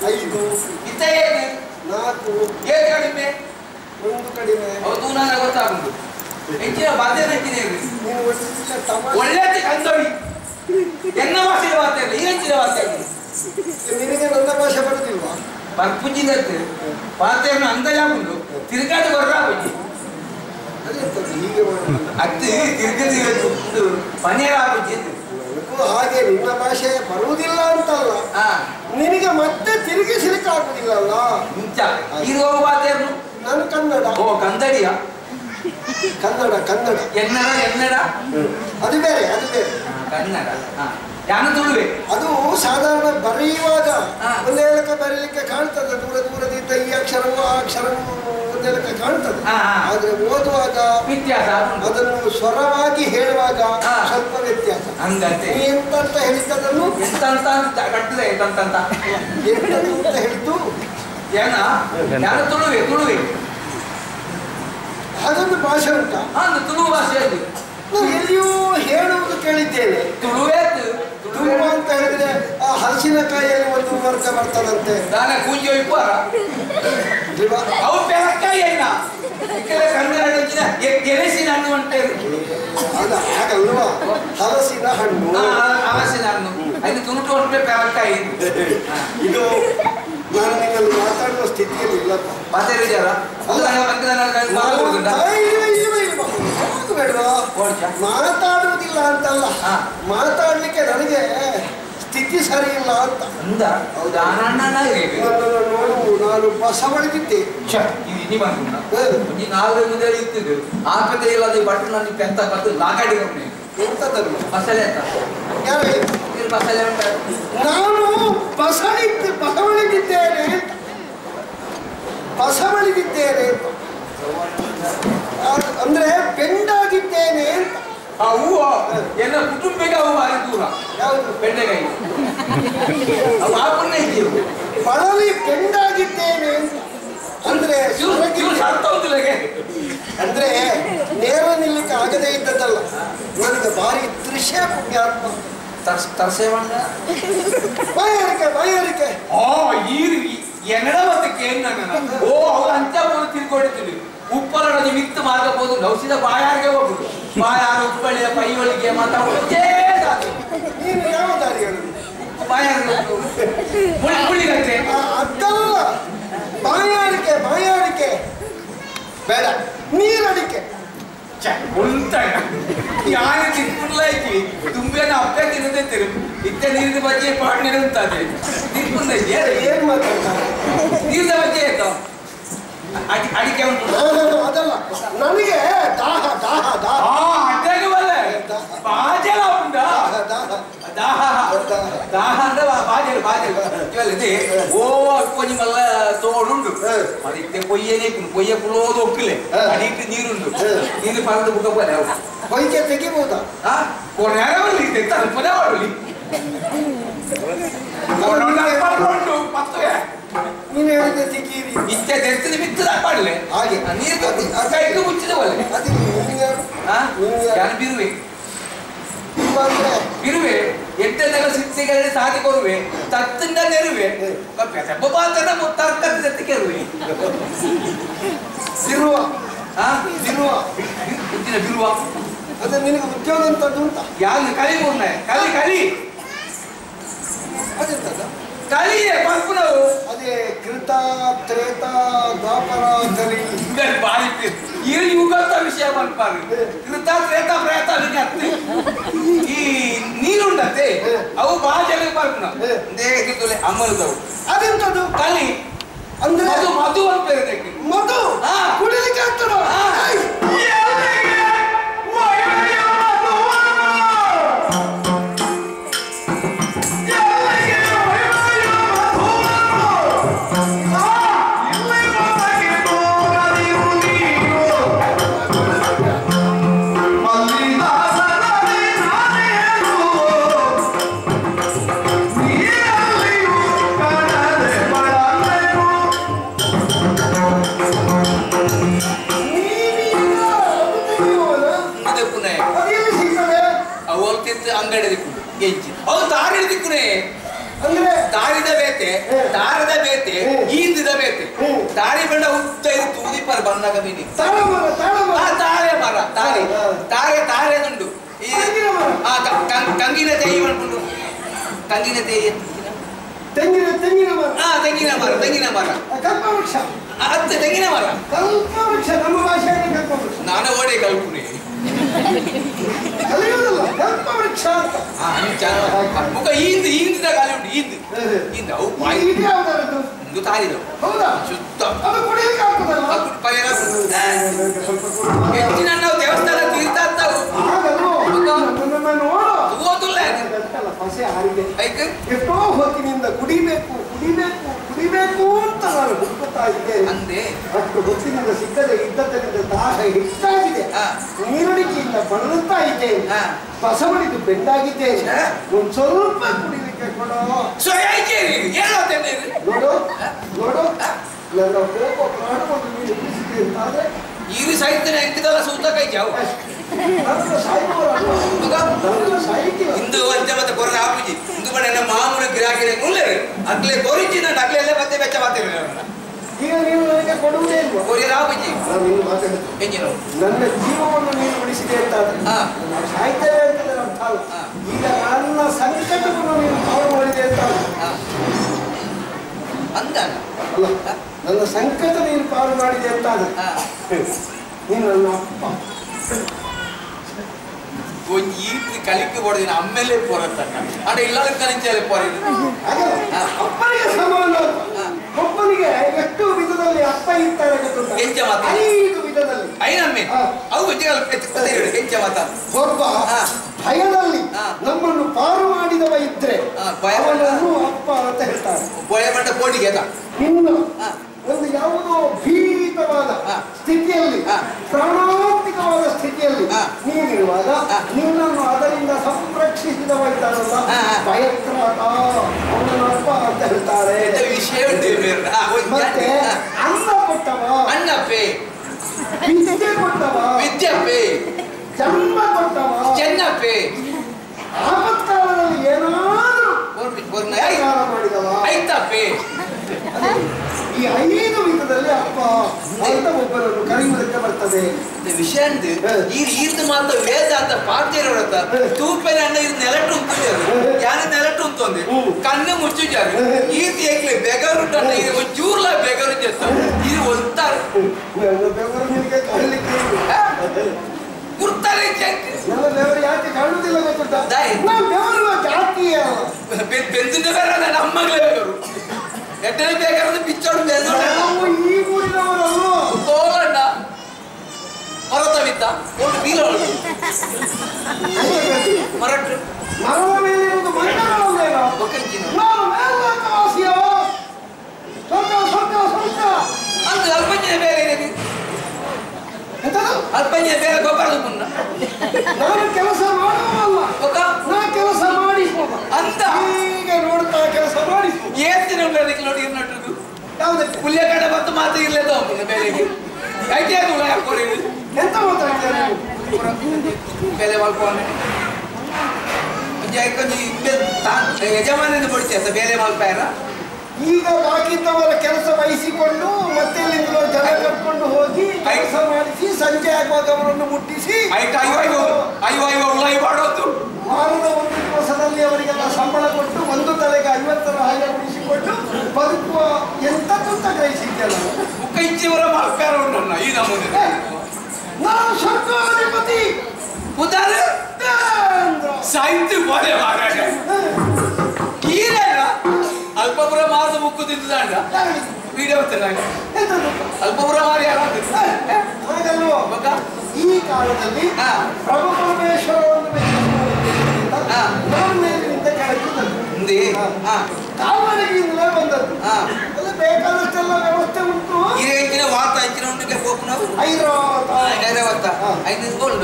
5 ಇತ್ತ ಏನು 4 ಏಳು ಕಡಿಮೆ 1 ಕಡಿಮೆ ಹೌದು ನನಗೆ ಗೊತ್ತಾಗುದು ಹೆಚ್ಚಿನ ಬಾಧ್ಯ ಹೆಚ್ಚಿನ ನೀನು ಒಳ್ಳೆ ಕಂದೋಡಿ ಎನ್ನ ಭಾಷೆ ಮಾತಾಡಲಿ ಈ ಹೆಚ್ಚಿನ ಮಾತಾಡಲಿ ನಿನಗೆ ನನ್ನ ಭಾಷೆ ಬರುದಿಲ್ವಾ ಪುಂಜಿನ ಪಾತ್ರೆಯನ್ನು ಅಂದಾಜು ತಿರುಗಾಟ ಬರ್ರ ಪುಂಜಿ ಹೀಗೆ ಅದು ತಿರುಗದು ಪನೇರ ಪುಂಜಿ ಹಾಗೆ ನಿನ್ನ ಭಾಷೆ ಬರುವುದಿಲ್ಲ ಅಂತಲ್ಲ ನಿನಗೆ ಮತ್ತೆ ತಿರುಗಿಸಲಿಕ್ಕೆ ಆಗುದಿಲ್ಲಲ್ಲ ಮುಂಚ ಇದು ಪಾತ್ರೆಯನ್ನು ನಾನು ಕನ್ನಡ ಓ ಕನ್ನಡಿಯ ಕನ್ನಡ ಕನ್ನಡ ಎನ್ನಡ ಅದು ಬೇರೆ ಅದು ಬೇರೆ ಕನ್ನಡ ಯಾನು ತುಳುವೆ ಅದು ಸಾಧಾರಣ ಬರೆಯುವಾಗ ಒಂದೇ ಲೆಕ್ಕ ಬರೀಲಿಕ್ಕೆ ಕಾಣ್ತದೆ ದೂರದಿಂದ ಈ ಅಕ್ಷರವು ಆ ಅಕ್ಷರವು ಒಂದೇ ಲೆಕ್ಕ ಕಾಣ್ತದೆ ಆದ್ರೆ ಓದುವಾಗ ವ್ಯತ್ಯಾಸ ಅದನ್ನು ಸ್ವರವಾಗಿ ಹೇಳುವಾಗ ಸ್ವಲ್ಪ ವ್ಯತ್ಯಾಸ ಹಂಗಂತೆ ಎಂತ ಹೇಳಿದ್ದದನ್ನು ಎಂತ ಕಟ್ಟಿದೆ ಎಂತ ಹೇಳಿದ್ದು ಯಾನು ತುಳುವೆ ಅದೊಂದು ಭಾಷೆ ಉಂಟಾ ತುಳು ಭಾಷೆಯಲ್ಲಿ ನಾನು ಎಲ್ಲಿಯೂ ಹೇಳುವುದು ಕೇಳಿದ್ದೇನೆ ತುಳುವೆ ತುಳು ಅಂತ ಹೇಳಿದ್ರೆ ಆ ಹಲಸಿನಕಾಯಿಯಲ್ಲಿ ಒಂದು ವರ್ಗ ಬರ್ತದಂತೆ ನಾನೇ ಕೂಂಜಿ ಹೋಯ್ಪಾರ ಅವು ಬೆಳಕಾಯಿ ಅಣ್ಣ ಕನ್ನಡ ಗೆಣಸಿನ ಹಣ್ಣು ಅಂತ ಅದ ಹಾಗಲ್ವಾ ಹಲಸಿನ ಹಣ್ಣು ಹಲಸಿನ ಹಣ್ಣು ಅದು ತುಣುಟು ಹೊಟ್ಟೆ ಬೆಳಕಾಯಿ ಇದು ನಾನು ನಿಮ್ಮಲ್ಲಿ ಮಾತಾಡುವ ಸ್ಥಿತಿಯಲ್ಲಿ ಇಲ್ಲಪ್ಪ ಮಾತಾಡಿದಾರ ಮಾತಾಡುವುದಿಲ್ಲ ಅಂತಲ್ಲ ಮಾತಾಡ್ಲಿಕ್ಕೆ ನನಗೆ ಸ್ಥಿತಿ ಸರಿ ಇಲ್ಲ ಅಂತ ನೋಡು ನಾನು ಬಸವಳಿದಿದ್ದೆ ಎಂತದನ್ನು ಮಸಾಲೆ ನಾನು ಬಸವಳಿದಿದ್ದೇನೆ ಅಂದ್ರೆ ಬೆಂಡಾಗಿದ್ದೇನೆ ಅಂತ ಹೂವು ಎಲ್ಲ ಕುಟುಂಬಿಕ ಹೂವು ಭಾರಿ ದೂರ ಯಾವುದು ಬೆಂಡೆಕಾಯಿ ಅವು ಹಾಕೊಂಡೇ ಇದ್ದೀವಿ ಬಳಲಿ ಬೆಂಡಾಗಿದ್ದೇನೆ ಅಂತ ಅಂದ್ರೆ ಅಂದ್ರೆ ನೇರ ನಿಲ್ಲಕ್ಕೆ ಆಗದೇ ಇದ್ದದ್ದಲ್ಲ ನನಗೆ ಭಾರಿ ದೃಶ್ಯ ಪುಣ್ಯಾತ್ಮ ತರ್ಸೆ ಬಾಯಾರಿಕೆ ಎನ್ನಡ ಮತ್ತೆ ಕೇಂದ್ರ ಓ ಅವ್ರು ಅಂಚ ತಿಳ್ಕೊಂಡಿರ್ತೀವಿ ಉಪ್ಪರೊಳಗೆ ಮಿತ್ತು ಮಾಡಬಹುದು ನೌಸಿದ ಬಾಯಾರಿಗೆ ಹೋಗುದು ಬಾಯಾರ ಉಪ್ಪಳಿಯ ಪೈಯೊಳಗೆ ಮಾತಾಡೋದೇ ನೀನು ಯಾವ ದಾರಿ ಬಾಯಾರಿಗೆ ಮುಳಿಗಟ್ಟೆ ಅದಲ್ಲ ಬಾಯಾರಿಕೆ ಬೇಡ ನೀರಡಿಕೆ ಯಾರು ತಿನ್ಪುಡ್ಲಾಯ್ತಿ ತುಂಬೇನ ಅಪ್ಪೆ ತಿನ್ನದೇ ಇತ್ತ ನೀರಿನ ಬಗ್ಗೆ ಪಾಡ್ನೆ ಅಂತದೆ ತಿನ್ಪುಂದ ಏನ್ ಮಾತಾಡ್ತಾರೆ ನೀರಿನ ಬಗ್ಗೆ ಆಯ್ತು ಅಡಿಕೆ ಉಂಟು ಅದಲ್ಲ ನನಗೆ ದಾಹ ದಾಹ ದಾಹ ಅಡ್ಡಾಗ ಬಲ್ಲ ಬಾಜಲ ಉಂಟ ದಾಹ ದಾಹ ಅಂದ್ರೆ ಬಾಜಲು ಓ ಕೊಂಚ ಮಲ್ಲ ತೋಡುಂಡು ಅದಿತ್ತೆ ಕೊಯ್ಯ ಕುಲೋದು ಒಕ್ಕಿಲೆ ಅಡಿಟ್ಟು ನೀರುಂಡು ನೀರು ಪರದು ಬುಕ್ಕ പോലെ ಕೊಯ್ಕೆ ತೆಗಿಬಹುದಾ ಕೊನೆಯವಲ್ಲಿ ತಲುಪನೆ ಮಾಡಲಿ ನೀನು ಹೇಳಿದ್ರೆ ತೆಗೀರಿ ಇಷ್ಟೇ ತೆರೆದು ಬಿತ್ತದ ಮಾಡಲೆ ಹಾಗೆ ನೀರು ಕೈಗೆ ಮುಚ್ಚಿದ പോലെ ನಾನು ಬಿರುವೆ ಎಟ್ಟೆಲ್ಲ ಸಿಕ್ಸಿಗೆ ಸಾಧಿ ಕೊರುವೆ ತತ್ತಿಂದ ನೆರುವೆ ಪೆಸಬ್ಬ ಪಾತ್ರ ತರ್ಕದ ಜೊತೆ ಕೆರುವೆ ಬಿರುವ ಬಿರುವ ಅದೇ ನಿನಗೆ ಉದ್ಯೋಗ ಅಂತದ್ದು ಉಂಟಾ ಯಾವ್ದು ಕಲಿ ಮೂರ್ನ ಕಲಿ ಅದೆಂತದ ಕಲಿಯೇ ಪಂಪುನವು ಅದೇ ಕೃತ ತ್ರೇತ ದ್ವಾಪರ ಕಲಿ ಬಾರಿ ಈ ಯುಗದ ವಿಷಯ ಪಂಪಾರು ಕೃತ ತ್ರೇತ ಪ್ರೇತ ವಿಜ್ಞಾತಿ ಈ ನೀರುಂಡತೆ ಅವು ಬಾಜಲಿ ಪಂಪುನ ದೇಹಕ್ಕೆ ಅಮಲದವು ಅದೆಂತದ್ದು ಕಲಿ ಅಂದ್ರೆ ಮಧು ಅಂತ ಇದಕ್ಕೆ ಮಧು ಕುಡಿಲಿಕ್ಕೆ ಆಗ್ತದ ಅಂಗಡಿ ದಿಕ್ಕು ಗೆಂಚಿ ಅವು ದಾರಿ ದಿಕ್ಕುನೇ ಅಂದ್ರೆ ದಾರಿದ ಬೇತೆ ದಾರದ ದಾರಿ ಬೆಂಡ ಉದ್ದ ಇದು ತೂದಿಪ್ಪರ ಬಂದಾಗ ಮೀನಿ ತಾಳೆ ಮರ ತಾರೆ ಮರ ತಾರೆ ತಾರೆ ತಾರೆ ದುಂಡು ಈ ಕಂಗಿನ ತೇಯಿ ಮಾಡ್ಕೊಂಡು ಕಂಗಿನ ತೇಯಿ ತೆಂಗಿನ ಮರ ತೆಂಗಿನ ಮರ ಕಲ್ಪವೃಕ್ಷ ಹತ್ತು ತೆಂಗಿನ ಮರ ಕಲ್ಪವೃಕ್ಷ ನಮ್ಮ ಭಾಷೆಯಲ್ಲಿ ಕಲ್ಪವೃಕ್ಷ ನಾನು ಓಡಿ ಕಲ್ಪನೆ ಕಲಿಯೋದಲ್ಲ ಕಲ್ಪವೃಕ್ಷ ಅಂತ ಮುಖ ಈಂದಿದ ಕಾಲಿ ಉಂಟು ಈಂದ ಅವು ಇದು ತಾರಿದವು ಹೌದಾ ಶುದ್ಧ ಅದು ಕುಡಿಯಲಿಕ್ಕೆ ಆಗ್ತದಲ್ಲ ಹೆಚ್ಚಿನ ನಾವು ದೇವಸ್ಥಾನ ತೀರ್ಥ ಓದಿಲ್ಲ ಎಷ್ಟೋ ಹೊತ್ತಿನಿಂದ ಕುಡಿಬೇಕು ಅಂತ ನಾನು ಹುಡುಕುತ್ತಾ ಇದ್ದೇನೆ ಅಂದೆ ಅಷ್ಟು ಹೊತ್ತಿನಿಂದ ಸಿಕ್ಕದೆ ಇದ್ದದ್ದರಿಂದ ದಾಹ ಹೆಚ್ಚಾಗಿದೆ ನೀರಡಿಕೆಯಿಂದ ಬಳಲುತ್ತಾ ಇದ್ದೇನೆ ಬಸವಳಿದು ಬೆಂಡಾಗಿದ್ದೇನೆ ಒಂದು ಸ್ವಲ್ಪ ಕುಡಿಲಿಕ್ಕೆ ಕೊಡೋ ನೋಡು ನನ್ನ ಕೋಪ ಪ್ರಾಣವನ್ನು ನೀನು ಉಳಿಸಿದೆ ಅಂತಾದ್ರೆ ಈರು ಸಾಹಿತ್ಯ ಎಂತಿದಲ್ಲ ಸೂತ ಕೈ ಜಾವು ಇಂದು ಅಂತೆ ಮತ್ತೆ ಕೊರ ಆಪುಜಿ ಇಂದು ಬಡ ನನ್ನ ಮಾಮೂಲು ಗಿರಾಕಿರೆ ಮುಲ್ಲೆ ಅಗ್ಲೆ ಕೊರಿಜಿನ ಅಗ್ಲೆಲ್ಲ ಮತ್ತೆ ಬೆಚ್ಚ ಮಾತೇವೆ ಈಗ ನೀನು ನನಗೆ ಕೊಡುವುದೇ ಇಲ್ವಾ ಕೊರಿಯರ್ ಆಪುಜಿ ನಾನು ನನ್ನ ಜೀವವನ್ನು ನೀನು ಉಳಿಸಿದೆ ಅಂತಾದ್ರೆ ನಾವು ಸಾಯ್ತೇವೆ ಅಂತಂದ್ರೆ ಅರ್ಥ ಅಲ್ಲ ಈಗ ನನ್ನ ಸಂಕಟವನ್ನು ನೀನು ಪಾರು ಮಾಡಿದೆ ಅಂತ ಅಂದ ಅಲ್ಲ ನನ್ನ ಸಂಕಟ ನೀನು ಪಾರು ಮಾಡಿದೆ ಅಂತಾದ್ರೆ ನೀನು ನನ್ನ ಅಪ್ಪ ಈರ್ತಿ ಕಲಿಕೆ ಕೊಡದಿನ ಆಮೇಲೆ ಪೋರತ್ತಕ್ಕ ಅಡ ಇಲ್ಲದ ಕಲಿಂಚಲೆ ಪೋರಿದು ಅಪ್ಪನಿಗೆ ಸಮಾನ ಒಬ್ಬನಿಗೆ ಎಷ್ಟು ವಿಧದಲ್ಲಿ ಅಪ್ಪ ಇರ್ತಾರೆ ಗೊತ್ತುಂಟಾ? ಹೆಂಚ ಮಾತ 5 ವಿಧದಲ್ಲಿ ಐನಮ್ಮೆ ಅವು ಹೆಂಚ ಮಾತ ಒಬ್ಬ ಭಯದಲ್ಲಿ ನಮ್ಮನ್ನು ಪಾರು ಮಾಡಿದವ ಇದ್ರೆ ಅವನನ್ನು ಅಪ್ಪ ಅಂತ ಹೇಳ್ತಾರೆ. ಬೊಳೆ ಬಂಡ ಕೋಟಿಗೆ ಅದ ಇನ್ನು ಒಂದು ಯಾವುದೋ ಭೀತವಾದ ಸ್ಥಿತಿಯಲ್ಲಿ ಪ್ರಾಣಾಂತಿಕವಾದ ಸ್ಥಿತಿಯಲ್ಲಿ ನೀನಿರುವಾಗ ನಿನ್ನನ್ನು ಅದರಿಂದ ಸಂರಕ್ಷಿಸಿದವ ಇದ್ದಾರಲ್ಲ ಭಯಕ್ರಾತ ಅವನಪ್ಪ ಅಂತ ಹೇಳ್ತಾರೆ. ಮತ್ತೆ ಅನ್ನ ಕೊಟ್ಟವ ಅನ್ನಪ್ಪೆ ವಿದ್ಯೆ ಕೊಟ್ಟವ ವಿದ್ಯಪ್ಪೆ ಜನ್ಮ ಕೊಟ್ಟವ ಚೆನ್ನಪ್ಪೆ ಆಪತ್ಕಾಲದಲ್ಲಿ ಏನಾದರೂ ಮಾಡಿದವ ಐತಪ್ಪೆ. ಈ 5 ವಿಧದಲ್ಲಿ ಅಪ್ಪ ಅಂತ ಒಬ್ಬರನ್ನು ಕರೆಯುವುದಕ್ಕೆ ಬರ್ತದೆ. ವಿಷಯ ಈರ್ದು ಮಾತ್ರ ವೇದ ಅಂತ ಪಾಡ್ತಿರೋತ ತೂಪೆನ ಅಣ್ಣ ಇದು ನೆಲಟ್ಟು ಯಾನ ನೆಲಟ್ಟು ಅಂತಂದೆ ಕಣ್ಣು ಮುಚ್ಚಿದ್ದಾರೆ ಈರ್ತಿ ಏಕ್ಲೆ ಬೆಗರುಂಟ ಇದು ಒಂಚೂರ್ಲ ಬೆಗರು ಜೊತೆ ಇದು ಒಂತಾರೆ ಬೆವರು ನಿನಗೆ ಕಾಣಲಿಕ್ಕೆ ಗುರ್ತಾರೆ ನನ್ನ ಬೆವರು ಯಾಕೆ ಕಾಣುವುದಿಲ್ಲ ಗೊತ್ತುಂಟಾ? ನಾನು ಬೆವರುವ ಜಾತಿಯ ಬೆಂದಿನ ಬೇರೆ ನಮ್ಮಗಳೇ ಬೆಗರು ಎಟ್ಟನೇ ಬೇಕಾದ್ರೆ ಬಿಚ್ಚೋಡು ನಾವು ಈ ಊರಿನವರಲ್ಲೋ ತೋಲಣ್ಣ ಮರತವಿತ್ತ ಒಂದು ಬೀಲೊಳಗೆ ಮರಟ್ಟು ಮರದ ಮೇಲೆ ಇರುವುದು ಮಣ್ಣುಗಳಲ್ಲೇನೋ ನಾನು ಮೇಲ್ವಾಸಿಯೋ ಸ್ವಲ್ಪ ಅಂತ ಅಲ್ಪಂಜನ ಬೇರೆ ಇದೆ ಅಲ್ಪಂಜನ ಬೇರೆ ಗೊಬ್ಬರದ ಮುನ್ನ ನಾನು ಕೆಲಸ ಮಾಡುವಲ್ಲ ನಾ ಕೆಲಸ ಮಾಡಿಸುವ ಅಂತ ಹೀಗೆ ನೋಡ್ತಾ ಕೆಲಸ ಮಾಡಿಸುವ ಏತಿನ ಬೇರೆಗೆ ನೋಡಿ ನಟದು ಯಾವುದಕ್ಕೆ ಹುಲ್ಲೆ ಕಡೆ ಮತ್ತು ಮಾತು ಇರ್ಲೇದೋ ಬೇರೆಗೆ ಐತೆ ಅದು ಯಾಕೋರಿ ಎಂತ ಮಾತಾಡ್ತಾರೆ ಬೆಲೆ ಮಾಡ್ಕೊಂಡೆ ಯಜಮಾನ ಬಿಡ್ತೀಯ ಬೇರೆ ಮಲ್ಪಾಯರ ಈಗ ಬಾಕಿದ್ದವರ ಕೆಲಸ ವಹಿಸಿಕೊಂಡು ಮತ್ತೆ ಇಲ್ಲಿಂದಲೋ ಜನ ಕರ್ಕೊಂಡು ಹೋಗಿ ಕೆಲಸ ಮಾಡಿಸಿ ಸಂಜೆ ಆಗುವಾಗ ಅವರನ್ನು ಮುಟ್ಟಿಸಿ ಮಾಡೋದು ವಾರದ ಒಂದು ದಿವಸದಲ್ಲಿ ಅವರಿಗೆಲ್ಲ ಸಂಬಳ ಕೊಟ್ಟು ಒಂದು ತಲೆಗೆ 50ರ ಹಾಗೆ ಉಳಿಸಿಕೊಂಡು ಬದುಕುವ ಎಂತದ್ದು ಅಂತ ಗ್ರಹಿಸಿದ್ದಲ್ಲ ಮುಖ ಇಚ್ಚಿವರ ಮಲ್ಪಾಯರ ಉಂಟಲ್ಲ ಈ ನಮ್ಮನೆ ನಾನು ಸರ್ಕಾಧಿಪತಿ ಉದಾರ ಸಾಹಿತ್ಯ ಬೋಲೆ ಮಾರಾಟ ಈರೇನ ಅಲ್ಪಪುರ ಮಾರದ ಮುಕ್ಕು ತಿಂದಾಂಡ ವಿಡಿಯೋ ಅಲ್ಪಪುರ ಮಾರಿ ಹಾಗಲ್ವೋ ಈ ಕಾಲದಲ್ಲಿ ಪ್ರಭು ಪರಮೇಶ್ವರವನ್ನು ಮೇಲಿನಿಂದ ಕೆಳಗಿದ್ದದ್ದು ಕಾವಲಿಗಿಂದಲೇ ಬಂದದ್ದು ಅಲ್ಲ ಬೇಕಾದಷ್ಟೆಲ್ಲ ವ್ಯವಸ್ಥೆ ಉಂಟು ಈ ವಾರ್ತ ಹೆಚ್ಚಿನ ಉಂಟು ಹೋಗ್ ನಾವು ಐರಾವತ್ತ ಐದು ಗೋಲ್ಡ್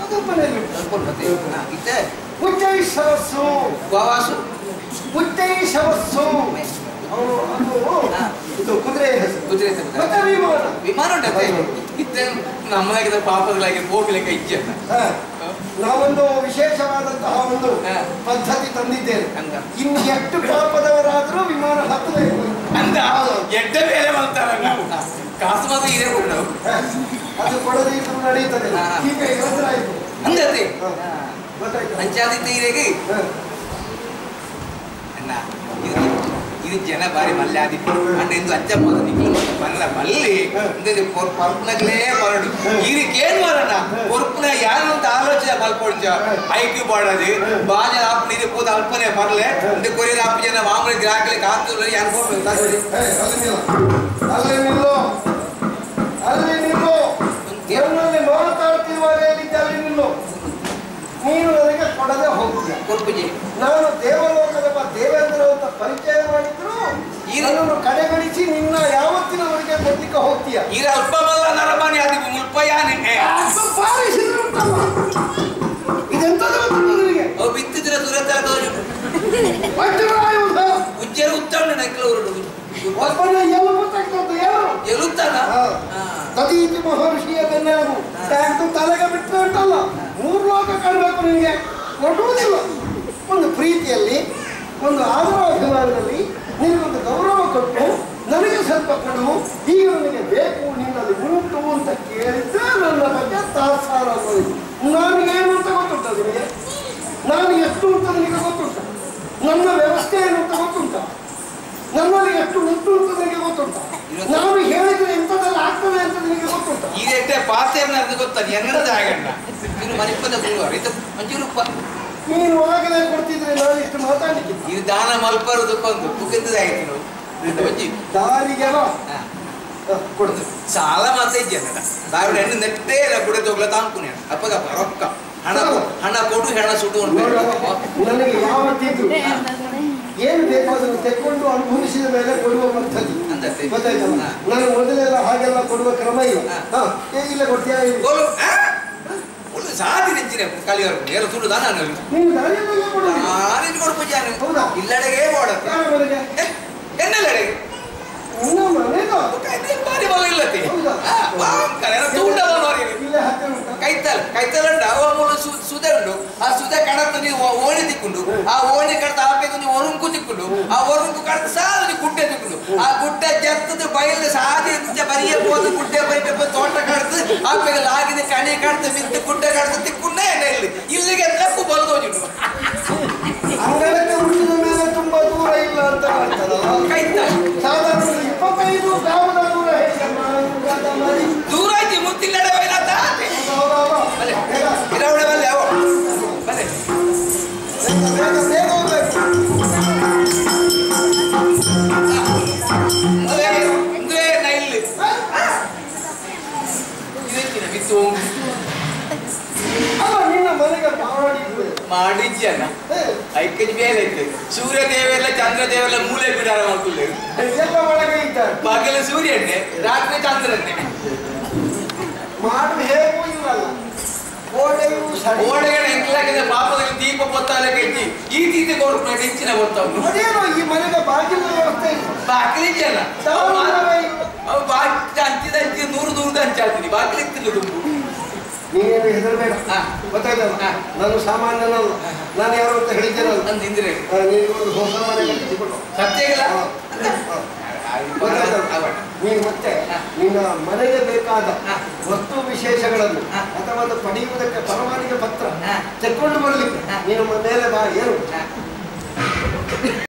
ಮುಚ್ಚೈ ಸವಸ್ಸು ಗೋವಾಸು ಮುಚ್ಚೈ ಸವಸ್ಸು ಇದು ಕುದುರೆ ಕುದುರೆ ಮತ್ತೆ ವಿಮಾನ ವಿಮಾನ ಉಂಟೆ ಇತ್ತೆ ನಮ್ಮದಾಗಿದ್ದ ಪಾಪಗಳಾಗಿ ಹೋಗ್ಲಿಕ್ಕೆ ಇಚ್ಛೆ ನಾವೊಂದು ವಿಶೇಷವಾದಂತಹ ಒಂದು ಪದ್ಧತಿ ತಂದಿದ್ದೇನೆ. ಇನ್ನು ಎಷ್ಟು ಪಾಪದವರಾದರೂ ವಿಮಾನ ಹತ್ತಬೇಕು ಅಂತ ಎಡ್ಡ ಬೇರೆ ಮಾಡ್ತಾರಲ್ಲ ಕಾಸು ಮಾತ್ರ ಇದೆ ಕೊಡು ಅದು ಕೊಡದೇ ಇದ್ರು ನಡೀತದೆ. ಈಗ ಎದುರಾಯ್ತು ಅಂದ್ರೆ ಗೊತ್ತಾಯ್ತು ಪಂಚಾಯತ್ ನೀರಿಗೆ ಅಣ್ಣ ಇದು ಜನ ಬಾರಿ ಮಲ್ಲೆ ಆದಿತ್ತು ಅಂದ್ರೆ ಇದು ಅಜ್ಜ ಮಾಡ ನಿಖಲು ಬಲ್ಲ ಮಲ್ಲಿ ಅಂದ್ರೆ ಪರ್ಪನಗಲೇ ಬರಡು ಇದಕ್ಕೆ ಏನ್ ಮಾಡೋಣ ಪರ್ಪನ ಯಾರು ಅಂತ ಆಲೋಚನೆ ಮಲ್ಕೊಳ್ತ ಐಕ್ಯೂ ಮಾಡೋದು ಬಾಜ ಆಪ್ ನೀರು ಕೂದ ಅಲ್ಪನೆ ಬರಲೆ ಅಂದ್ರೆ ಕೊರಿಯರ್ ಆಪ್ ಜನ ಮಾಮೂಲಿ ಗ್ರಾಹಕರಿಗೆ ಆಗ್ತದೆ ಅನ್ಕೊಂಡು ಅಲ್ಲಿ ನಿಲ್ಲು ದೇವನಲ್ಲಿ ಮಾತಾಡ್ತಿರುವಾಗ ಹೇಳಿದ್ದೆ ಅಲ್ಲಿ ನಿಲ್ಲು. ನೀನು ನನಗೆ ಕೊಡದೆ ಹೋಗ್ತೀಯ. ಕೊಡ್ಬಿಡಿ ನಾನು ದೇವಲೋಕದ ದೇವೇಂದ್ರ ಅಂತ ಪರಿಚಯ ಮಾಡಿದ್ರು ನನ್ನನ್ನು ಕಡೆಗಣಿಸಿ ನಿನ್ನ ಯಾವತ್ತಿನವರೆಗೆ ಕೊಡ್ಲಿಕ್ಕೆ ಹೋಗ್ತೀಯ. ಈಗ ಅಲ್ಪ ಮಲ್ಲ ನರಮಾನಿ ಆದಿ ಮುಲ್ಪಯಾನೆ ಇದೆಂತದ್ದು ನಿನಗೆ ಅವು ಬಿತ್ತಿದ್ರೆ ದುರತ ಉಜ್ಜರ ಉತ್ತಮ ನಕ್ಕಲವರು ಒಬ್ಬನ ಎಲ್ಲ ಗೊತ್ತಾಗ್ತದ್ದು ಏನು ಎಲುತ್ತಾನ ತದೀತಿ ಮಹರ್ಷಿಯ ಬೆನ್ನೆಲುಬು ಟ್ಯಾಂಕು ತಲೆಗೆ ಬಿಟ್ಟು ಉಂಟಲ್ಲ 3 ಲೋಕ ಕಾಣಬೇಕು ನಿನಗೆ ಕೊಡುವುದಿಲ್ಲ. ಒಂದು ಪ್ರೀತಿಯಲ್ಲಿ ಒಂದು ಆದರಾಭಿಮಾನದಲ್ಲಿ ನಿನಗೊಂದು ಗೌರವ ಕೊಟ್ಟು ನನಗೆ ಸ್ವಲ್ಪ ಕೊಡು, ಈಗ ನನಗೆ ಬೇಕು ನಿನ್ನಲ್ಲಿ ಉಂಟು ಅಂತ ಕೇಳಿದ್ರೆ ನನ್ನ ಬಗ್ಗೆ ತಾತ್ಸಾರ ಅನ್ನೋದು. ನನಗೇನು ಅಂತ ಗೊತ್ತುಂಟ ನಿನಗೆ, ನಾನು ಎಷ್ಟು ಅಂತ ನಿನಗೆ ಗೊತ್ತುಂಟ, ನನ್ನ ವ್ಯವಸ್ಥೆ ಏನು ಅಂತ ಗೊತ್ತುಂಟ, ನನ್ನಲ್ಲಿ ಎಷ್ಟು ಉಂಟು ಅಂತ ನಿನಗೆ ಗೊತ್ತುಂಟ, ನಾನು ಹೇಳಿದ್ರೆ ಎಂಥದ್ದೆಲ್ಲ ಆಗ್ತದೆ ಅಂತ ನಿನಗೆ ಗೊತ್ತುಂಟ. ಈಗಷ್ಟೇ ಪಾತ್ರೆ ಗೊತ್ತಾನೆ ಎನ್ನಡದ ಆಗಣ್ಣ ಇನ್ನು ಮನಿಪ್ಪದ ಇದು ಮಂಜೂರು ನೀನು ಆಗಲೇ ಕೊಡ್ತಿದ್ರೆ ನಾನು ಇಷ್ಟು ಮಾತಾಡ್ಲಿಕ್ಕಿಲ್ಲ. ಇದು ದಾನ ಮಲ್ಪರುದಕ್ಕೊಂದು ಮುಗಿದಾಯ್ತು ದಾರಿಗೆಲ್ಲ ಕೊಡುದು ಸಾಲ ಮಾತ್ರ ಇದ್ದೇನೆ ಸಾವಿರ ಹೆಣ್ಣು ನೆಟ್ಟೇ ಇಲ್ಲ ಕೂಡ ತಗೊಳ್ಳ ತಾಂಕುನೆ ಅಪ್ಪಗ ರೊಕ್ಕ ಹಣ ಹಣ ಕೊಡು ಹೆಣ ಸುಟ್ಟು ನನಗೆ ಯಾವತ್ತಿದ್ರು ಏನು ಬೇಕು ಅದನ್ನು ತೆಕ್ಕೊಂಡು ಅನುಭವಿಸಿದ ಮೇಲೆ ಕೊಡುವ ಪದ್ಧತಿ ಗೊತ್ತಾಯ್ತಲ್ಲ. ನಾನು ಮೊದಲೆಲ್ಲ ಹಾಗೆಲ್ಲ ಕೊಡುವ ಕ್ರಮ ಇಲ್ಲ. ಇಲ್ಲ ಕೊಡ್ತೀಯ ಸಾಧಿ ನೆಂಚಿನ ಕಲಿಯವರು ಎಲ್ಲ ಸುಳ್ಳು ದಾನ ನೀನು ದಾರಿಯಲ್ಲ ಕೊಡು ಕೊಡ್ಬಿಟ್ಟಾನೆ ಹೌದಾ ಇಲ್ಲಡೆಗೆ ಓಡತ್ತೆ ಎನ್ನೆಲ್ಲಡೆಗೆ ಬಾರಿ ಮಗ ಇಲ್ಲತ್ತೆ ಕೈತಲಂಡ ಸುದೆ ಉಂಡು ಆ ಸುದೆ ಕಡತ್ತು ನೀವು ಓಣಿ ತಿಕ್ಕೊಂಡು ಆ ಓಣಿ ಕಡತ ಆಪೇದು ನೀವು ಒರುಂಕು ತಿಕ್ಕೊಂಡು ಆ ಒರುಂಕು ಕಡತ ಸಾಲ ನೀವು ಗುಡ್ಡೆ ತಿಕ್ಕೊಂಡು ಆ ಗುಡ್ಡೆ ಜತ್ತದ ಬಯಲು ಸಾದಿ ಬರಿಯ ಹೋದ ಗುಡ್ಡೆ ಬರಿಯ ತೋಟ ಕಡ್ದು ಆಪೆಗೆ ಲಾಗಿದೆ ಕಣಿ ಕಡ್ದು ಮಿಂತು ಗುಡ್ಡೆ ಕಡ್ದು ತಿಕ್ಕೊಂಡೇ ಇಲ್ಲಿ ಇಲ್ಲಿಗೆ ತಪ್ಪು ಬಲ್ದೋಜಿಟ್ಟು ಅಂಗಡಿಗೆ ಹುಟ್ಟಿದ ಮೇಲೆ ತುಂಬಾ ದೂರ ಇಲ್ಲ ಅಂತ ಕೈತ ಸಾಧಾರಣ 25 ಗ್ರಾಮದ ದೂರ ದೂರ ಐತಿ ಮುತ್ತಿಲ್ಲಡೆ ಇರವಡೆ ಬಲ್ಲೆ ಅವ ಬನ್ನಿ ಅಂದ್ರೆ ನಾ ಇಲ್ಲಿ ಇದಕ್ಕಿನ ಬಿತ್ತು ನಿನ್ನ ಮನೆಗೆ ಮಾಡಿದ್ಯಲ್ಲ ಐಕಜ್ ಬೇರೆ ಐತೆ ಸೂರ್ಯ ದೇವೆಲ್ಲ ಚಂದ್ರ ದೇವೆಲ್ಲ ಮೂಲೆ ಬಿಡಾರ ಮಾಡ್ಕೊಳ್ಳಿ ಎಲ್ಲ ಒಳಗೆ ಇದ್ದಾರೆ. ಪಗಲ ಸೂರ್ಯನ್ನೇ ರಾತ್ರಿ ಚಂದ್ರನ್ನೇ ಮಾಡು ಹೇಗೂ ಇಲ್ಲಲ್ಲ ಓಡೆಯು ಓಡೆಗಳ ಎಂಟ್ಲಾಗಿದೆ ಪಾಪದಲ್ಲಿ ದೀಪ ಗೊತ್ತಾಗಲಿಕ್ಕೆ ಇದ್ದಿ ಈ ರೀತಿ ಗೌರ್ಮೆಂಟ್ ಹೆಚ್ಚಿನ ಗೊತ್ತಾವು ಅದೇನೋ ಈ ಮನೆಗೆ ಬಾಗಿಲು ವ್ಯವಸ್ಥೆ ಇಲ್ಲ. ಬಾಗಿಲಿದೆಯಲ್ಲ ಅವು ಬಾಕಿ ಹಂಚಿದ ಹಂಚಿ 100 ಹಂಚಾಡ್ತೀನಿ ಬಾಗಿಲು ಇತ್ತಿಲ್ಲ ತುಂಬು ನೀನೇನು ಹೆದರಬೇಡ ಗೊತ್ತಾಯ್ತಲ್ಲ. ನಾನು ಸಾಮಾನ್ಯನಲ್ಲ, ನಾನು ಯಾರು ಅಂತ ಹೇಳಿದ್ದೇನಲ್ಲ. ಅಂದಿದ್ರೆ ನೀನು ಹೊಸ ಮನೆ ಕಟ್ಟಿಸಿಕೊಂಡು ಸತ್ಯ ಇಲ್ಲ ನೀನು ಮತ್ತೆ ನಿನ್ನ ಮನೆಗೆ ಬೇಕಾದ ವಸ್ತು ವಿಶೇಷಗಳನ್ನು ಅಥವಾ ಪಡೆಯುವುದಕ್ಕೆ ಪರವಾನಿಗೆ ಪತ್ರ ತೆಕ್ಕೊಂಡು ಬರಲಿಕ್ಕೆ ನೀನು ಮೇಲೆ ಬಾ ಏನು